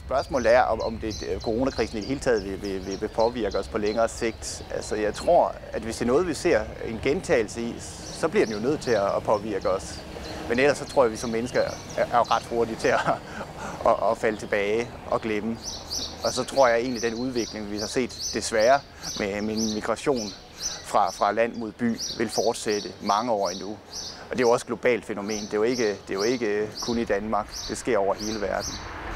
Spørgsmålet er, om coronakrisen i det hele taget vil påvirke os på længere sigt. Altså, jeg tror, at hvis det er noget, vi ser en gentagelse i, så bliver den jo nødt til at påvirke os. Men ellers så tror jeg, at vi som mennesker er ret hurtige til at falde tilbage og glemme. Og så tror jeg egentlig, at den udvikling, vi har set desværre med migration fra land mod by, vil fortsætte mange år endnu. Og det er jo også et globalt fænomen. Det er jo ikke kun i Danmark. Det sker over hele verden.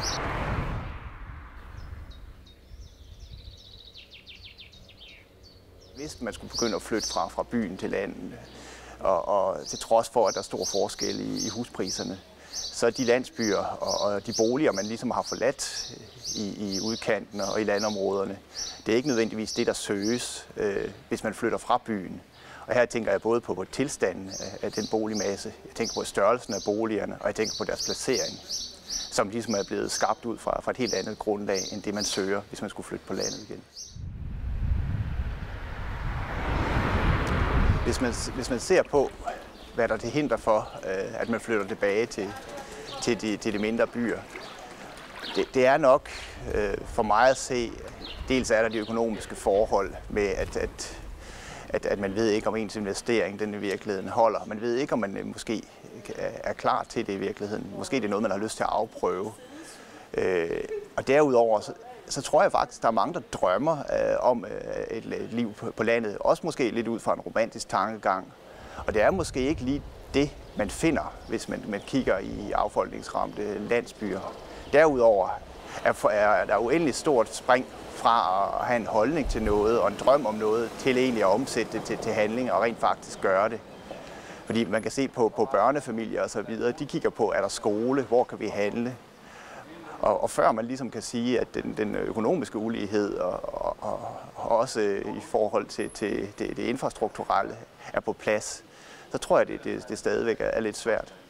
Hvis man skulle begynde at flytte fra byen til landet, og til trods for, at der er stor forskel i huspriserne, så de landsbyer og de boliger, man ligesom har forladt i udkanten og i landområderne, det er ikke nødvendigvis det, der søges, hvis man flytter fra byen. Og her tænker jeg både på tilstanden af den boligmasse, jeg tænker på størrelsen af boligerne, og jeg tænker på deres placering, som ligesom er blevet skabt ud fra et helt andet grundlag, end det man søger, hvis man skulle flytte på landet igen. Hvis man ser på, hvad der er til hinder for, at man flytter tilbage til de mindre byer, det er nok for mig at se, dels er der de økonomiske forhold med, at man ved ikke, om ens investering den i virkeligheden holder. Man ved ikke, om man måske er klar til det i virkeligheden. Måske det er noget, man har lyst til at afprøve. Og derudover, så tror jeg faktisk, der er mange, der drømmer om et liv på landet. Også måske lidt ud fra en romantisk tankegang. Og det er måske ikke lige det, man finder, hvis man kigger i affolkningsramte landsbyer. Derudover er der uendelig stort spring fra at have en holdning til noget og en drøm om noget, til egentlig at omsætte det til handling og rent faktisk gøre det. Fordi man kan se på børnefamilier og så videre, de kigger på, er der skole, hvor kan vi handle? Og før man ligesom kan sige, at den økonomiske ulighed og også i forhold til det infrastrukturelle er på plads, så tror jeg, det stadigvæk er lidt svært.